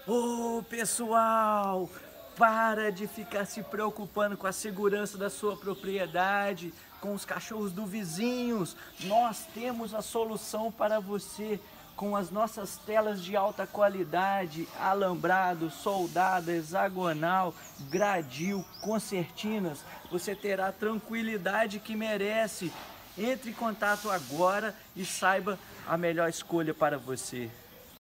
Ô, pessoal, para de ficar se preocupando com a segurança da sua propriedade, com os cachorros do vizinhos. Nós temos a solução para você com as nossas telas de alta qualidade, alambrado, soldado, hexagonal, gradil, concertinas. Você terá a tranquilidade que merece. Entre em contato agora e saiba a melhor escolha para você.